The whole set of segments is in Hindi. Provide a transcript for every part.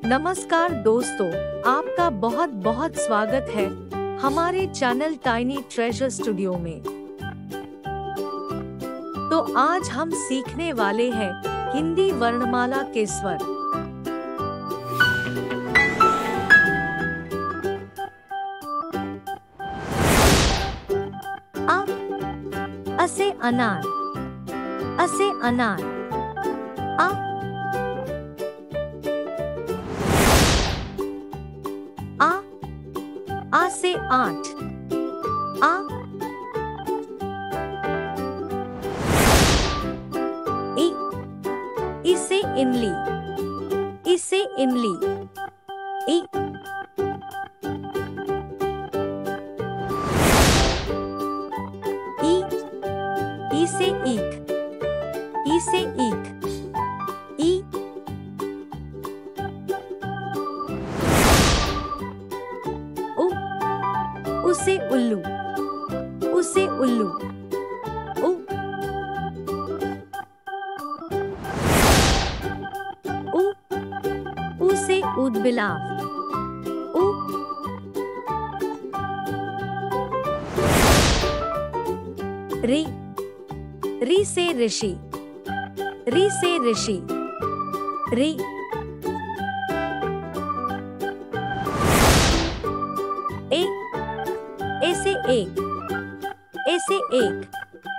नमस्कार दोस्तों, आपका बहुत बहुत स्वागत है हमारे चैनल टाइनी ट्रेजर स्टूडियो में। तो आज हम सीखने वाले हैं हिंदी वर्णमाला के स्वर। अ से अनार, अ से अनार। आ से आठ, ई से इमली, ई से इमली। ई से ईख, ई से ईख। ई उसे उल्लू, उसे उल्लू। उसे ऊदबिलाव, री से ऋषि, री से ऋषि। री ऐसे एक, ऐसे एक।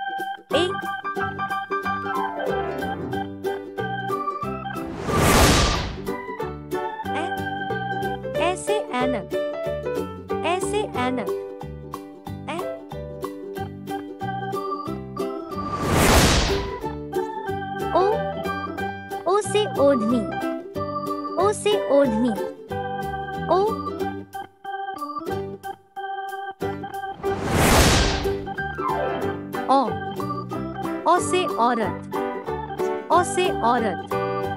ऐसे ऐनक, ऐसे ऐनक। ओ से ओढ़नी, ओ से ओढ़नी। ओ से औरत, ओ से औरत।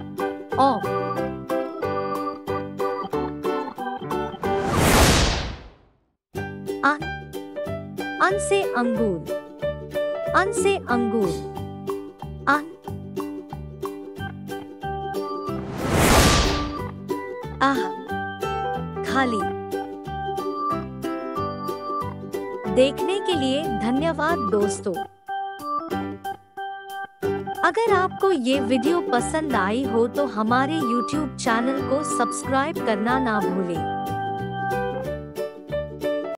अन से अंगूर, अन से अंगूर। खाली। देखने के लिए धन्यवाद दोस्तों। अगर आपको ये वीडियो पसंद आई हो तो हमारे YouTube चैनल को सब्सक्राइब करना ना भूलें।